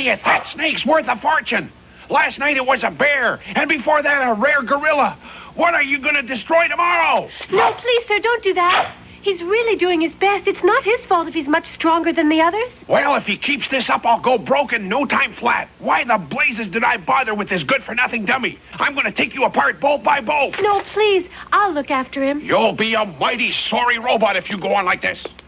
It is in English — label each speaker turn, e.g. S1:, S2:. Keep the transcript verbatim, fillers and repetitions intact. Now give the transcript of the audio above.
S1: idiot! That snake's worth a fortune. Last night it was a bear, and before that a rare gorilla. What are you going to destroy tomorrow?
S2: No, please, sir, don't do that. He's really doing his best. It's not his fault if he's much stronger than the others.
S1: Well, if he keeps this up, I'll go broke in no time flat. Why the blazes did I bother with this good-for-nothing dummy? I'm going to take you apart bolt by bolt.
S2: No, please. I'll look after him.
S1: You'll be a mighty sorry robot if you go on like this.